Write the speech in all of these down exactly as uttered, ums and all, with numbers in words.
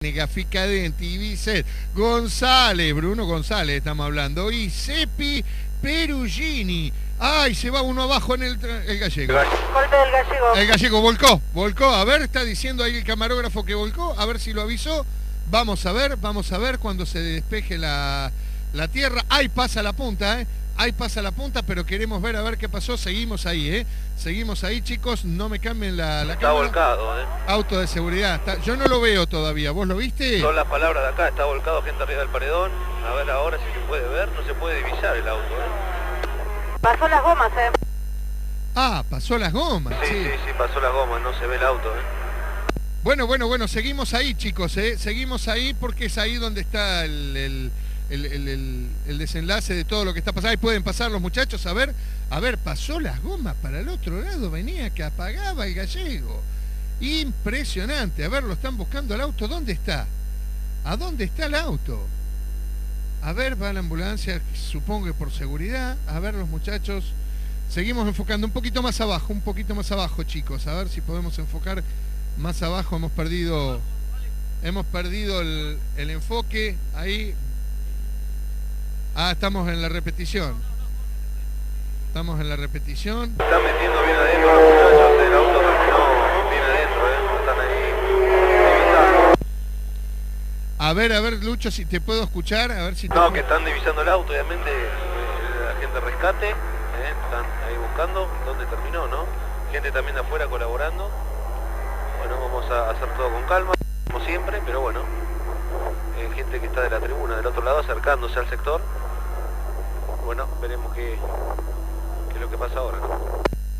Gaficadenti, Vicet, González, Bruno González estamos hablando, y Sepi Perugini. Ay, se va uno abajo en el, el gallego. Golpe del gallego. El gallego volcó, volcó. A ver, está diciendo ahí el camarógrafo que volcó. A ver si lo avisó. Vamos a ver, vamos a ver cuando se despeje la, la tierra. Ahí pasa la punta, ¿eh? Ahí pasa la punta, pero queremos ver a ver qué pasó. Seguimos ahí, ¿eh? Seguimos ahí, chicos. No me cambien la, la Está cámara. volcado, ¿eh? Auto de seguridad. Está... Yo no lo veo todavía. ¿Vos lo viste? Son las palabras de acá. Está volcado gente arriba del paredón. A ver ahora si se puede ver. No se puede divisar el auto, ¿eh? Pasó las gomas, eh. Ah, pasó las gomas. Sí, sí, sí, sí, pasó las gomas. No se ve el auto, ¿eh? Bueno, bueno, bueno. Seguimos ahí, chicos, ¿eh? Seguimos ahí porque es ahí donde está el... el... El, el, el, el desenlace de todo lo que está pasando. Ahí pueden pasar los muchachos, a ver, a ver, pasó las gomas para el otro lado, venía que apagaba el gallego. Impresionante, a ver, lo están buscando el auto, ¿dónde está? ¿A dónde está el auto? A ver, va la ambulancia, supongo que por seguridad, a ver los muchachos, seguimos enfocando un poquito más abajo, un poquito más abajo, chicos, a ver si podemos enfocar más abajo, hemos perdido, hemos perdido el, el enfoque, ahí. Ah, estamos en la repetición. Estamos en la repetición. Están metiendo bien adentro los muchachos del auto, terminó bien adentro, ¿eh? Están ahí. A ver, a ver, Lucho, si te puedo escuchar, a ver si te No, puedo... que están divisando el auto, obviamente, eh, la gente de rescate, ¿eh? Están ahí buscando dónde terminó, ¿no? Gente también de afuera colaborando. Bueno, vamos a hacer todo con calma, como siempre, pero bueno. Eh, gente que está de la tribuna del otro lado acercándose al sector. Bueno, veremos qué, qué es lo que pasa ahora, ¿no?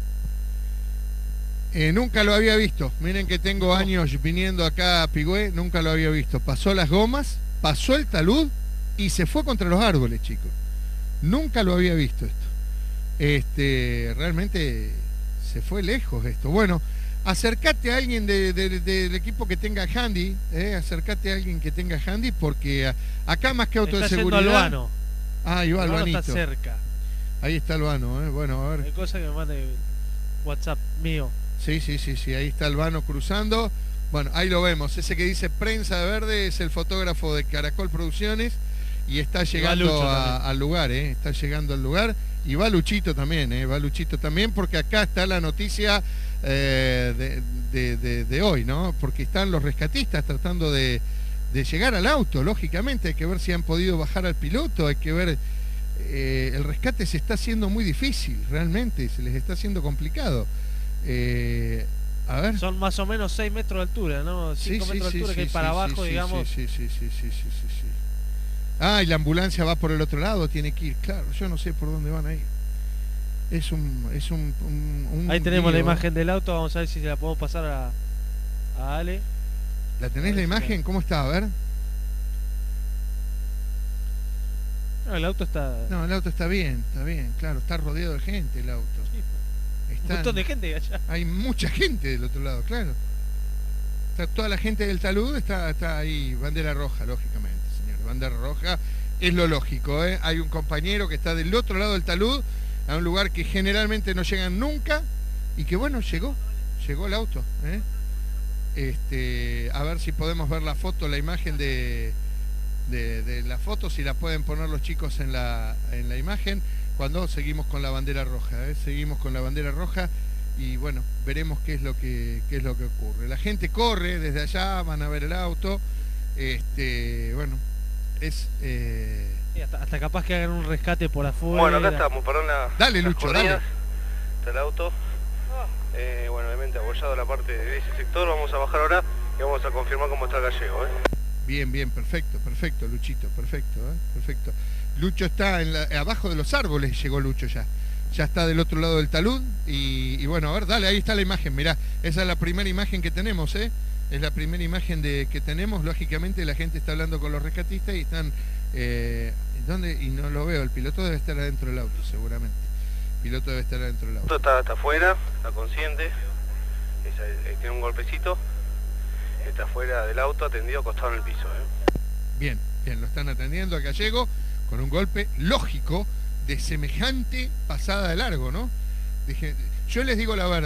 Eh, nunca lo había visto. Miren que tengo años viniendo acá a Pigüé, nunca lo había visto. Pasó las gomas, pasó el talud y se fue contra los árboles, chicos. Nunca lo había visto esto. Este, realmente se fue lejos esto. Bueno, acércate a alguien de, de, de, del equipo que tenga handy, eh, acércate a alguien que tenga handy, porque a, acá más que auto está de seguridad. Albano. Ah, ahí va Albano Albanito. está cerca. Ahí está Albano, eh. Bueno, a ver. Hay cosa que me mande WhatsApp mío. Sí, sí, sí, sí, ahí está Albano cruzando. Bueno, ahí lo vemos. Ese que dice prensa de verde es el fotógrafo de Caracol Producciones y está llegando Lucho a, al lugar, eh. Está llegando al lugar. Y va Luchito también, eh. Va Luchito también, porque acá está la noticia eh, de, de, de, de hoy, ¿no? Porque están los rescatistas tratando de, de llegar al auto, lógicamente. Hay que ver si han podido bajar al piloto, hay que ver... Eh, el rescate se está haciendo muy difícil, realmente, se les está haciendo complicado. Eh, a ver. Son más o menos seis metros de altura, ¿no? cinco sí, metros sí, de altura sí, que hay sí, para sí, abajo, sí, digamos. Sí, sí, sí, sí, sí, sí, sí, sí. Ah, y la ambulancia va por el otro lado, tiene que ir, claro, yo no sé por dónde van a ir. Es un... Es un, un, un Ahí tenemos lío. la imagen del auto, vamos a ver si se la podemos pasar a, a Ale. ¿La tenés la imagen? ¿Cómo está? A ver. No, el auto está... No, el auto está bien, está bien, claro, está rodeado de gente el auto. Sí, Están... un montón de gente allá. Hay mucha gente del otro lado, claro. Está toda la gente del talud, está, está ahí, bandera roja, lógicamente, señor. Bandera roja es lo lógico, ¿eh? Hay un compañero que está del otro lado del talud, a un lugar que generalmente no llegan nunca, y que bueno, llegó, llegó el auto, ¿eh? Este, a ver si podemos ver la foto, la imagen de... De, de la foto, si la pueden poner los chicos en la, en la imagen, cuando seguimos con la bandera roja, ¿eh? Seguimos con la bandera roja y bueno, veremos qué es lo que qué es lo que ocurre. La gente corre desde allá, van a ver el auto, este, bueno, es eh... Sí, hasta, hasta capaz que hagan un rescate por afuera. Bueno, acá estamos, perdón la, dale, las Lucho, corridas. dale. Está el auto. Eh, bueno, obviamente abollado la parte de ese sector, vamos a bajar ahora y vamos a confirmar cómo está el gallego, ¿eh? Bien, bien, perfecto, perfecto, Luchito, perfecto, ¿eh? Perfecto. Lucho está en la, abajo de los árboles, llegó Lucho ya. Ya está del otro lado del talud y, y bueno, a ver, dale, ahí está la imagen, mirá, esa es la primera imagen que tenemos, ¿eh? Es la primera imagen de, que tenemos, lógicamente la gente está hablando con los rescatistas y están, eh, ¿dónde? Y no lo veo, el piloto debe estar adentro del auto, seguramente. El piloto debe estar adentro del auto. Está, está afuera, está consciente, Esa, eh, tiene un golpecito. Está fuera del auto, atendido, acostado en el piso, ¿eh? Bien, bien, lo están atendiendo al gallego con un golpe lógico de semejante pasada de largo, ¿no? Dije, yo les digo la verdad,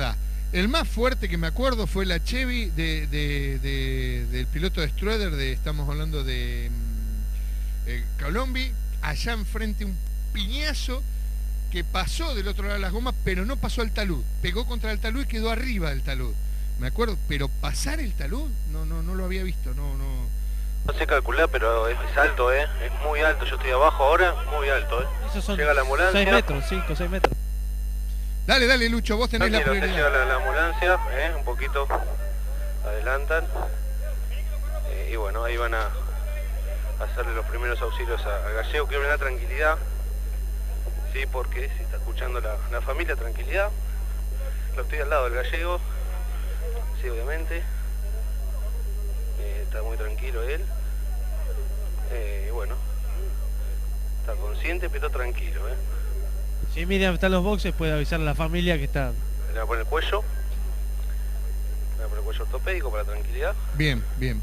El más fuerte que me acuerdo fue la Chevy de, de, de, del piloto de Strueder, de, estamos hablando de eh, Colombi, allá enfrente un piñazo que pasó del otro lado de las gomas, pero no pasó al talud. Pegó contra el talud y quedó arriba del talud. Me acuerdo, pero pasar el talud, no, no, no lo había visto, no, no. No sé calcular, pero es, es alto, ¿eh? Es muy alto. Yo estoy abajo ahora, muy alto, ¿eh? Esos son Llega la ambulancia. seis metros, cinco, seis metros. Dale, dale, Lucho, vos tenés Tranquilo, la te prioridad. llega la, la ambulancia, ¿eh? Un poquito adelantan. Eh, y bueno, ahí van a hacerle los primeros auxilios a, a Gallego. Quiero brindar tranquilidad, sí, porque si está escuchando la, la familia, tranquilidad. Lo estoy al lado del Gallego, sí, obviamente. Eh, está muy tranquilo él. Eh, y bueno, está consciente pero tranquilo, ¿eh? Si Miriam está en los boxes, puede avisar a la familia que está. Le va a poner el cuello. Le va a poner el cuello ortopédico para tranquilidad. Bien, bien.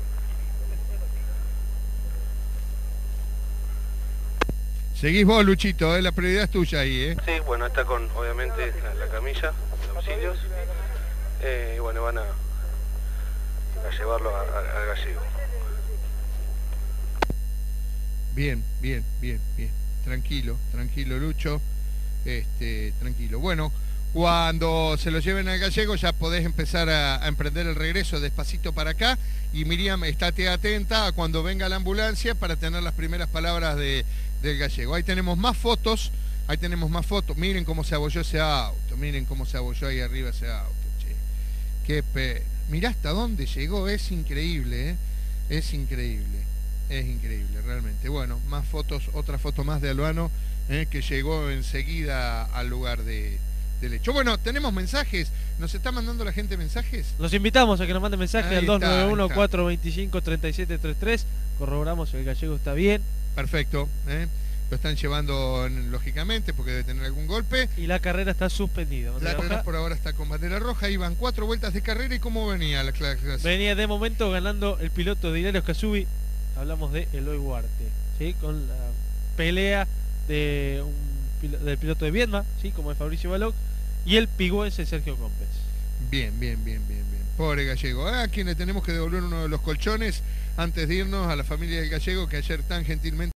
Seguís vos, Luchito, ¿eh? La prioridad es tuya ahí, ¿eh? Sí, bueno, está con, obviamente, la, la camilla de auxilios. Eh, y bueno, van a, a llevarlo al Gallego. Bien, bien, bien, bien. Tranquilo, tranquilo, Lucho. Este, tranquilo. Bueno, cuando se lo lleven al Gallego ya podés empezar a, a emprender el regreso despacito para acá. Y Miriam, estate atenta a cuando venga la ambulancia para tener las primeras palabras de, del Gallego. Ahí tenemos más fotos, ahí tenemos más fotos. Miren cómo se abolló ese auto, miren cómo se abolló ahí arriba ese auto, che. Qué pena. Mirá hasta dónde llegó, es increíble, ¿eh? Es increíble, es increíble, realmente. Bueno, más fotos, otra foto más de Albano, ¿eh? Que llegó enseguida al lugar de, del hecho. Bueno, tenemos mensajes, nos está mandando la gente mensajes. Los invitamos a que nos manden mensaje Ahí al dos nueve uno, está, cuatro dos cinco, tres siete tres tres. Corroboramos si el Gallego está bien. Perfecto, ¿eh? Lo están llevando lógicamente porque debe tener algún golpe. Y la carrera está suspendida. La carrera por ahora está con bandera roja. Iban cuatro vueltas de carrera. ¿Y cómo venía la clase? Venía de momento ganando el piloto de Hilario Casubi. Hablamos de Eloy Huarte, ¿sí? Con la pelea de un, del piloto de Viedma, ¿sí? Como es Fabricio Balog, y el pigüense Sergio Cómpez. Bien, bien, bien, bien, bien. Pobre Gallego. A quien le tenemos que devolver uno de los colchones antes de irnos, a la familia del Gallego que ayer tan gentilmente